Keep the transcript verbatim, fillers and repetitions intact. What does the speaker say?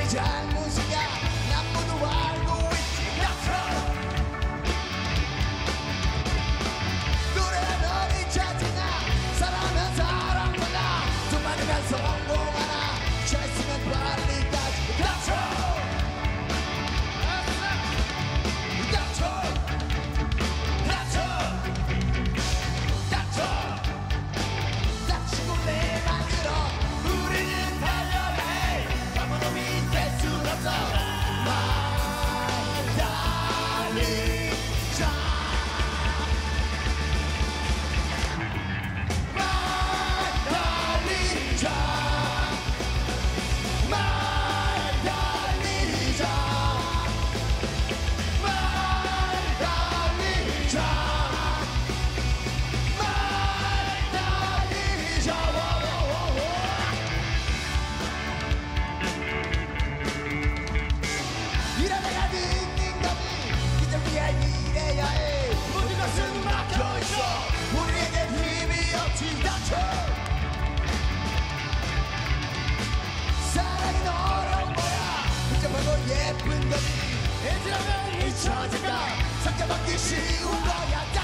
네 잘못이야 난 모두 알고 있지 닥쳐 노래하면 잊혀지나 사랑하면 사랑 몰라 돈 많으면 성공하나 잘 쓰면 빨리까지 닥쳐 닥쳐 닥쳐 닥쳐 닥치고 내 말 들어 우리는 달려야 해 아무 놈이 될 순 없어 말 달리자 말 달리자 말 달리자 말 달리자 말 달리자 워워워워. 이러다가 딩딩 거미 기절 위에 이래야 해 모든 것은 막혀있어 우리에겐 힘이 없지 닥쳐 사랑이 너란 거야 복잡하고 예쁜 거미 잊으려면 잊혀질까 상처받기 쉬운 거야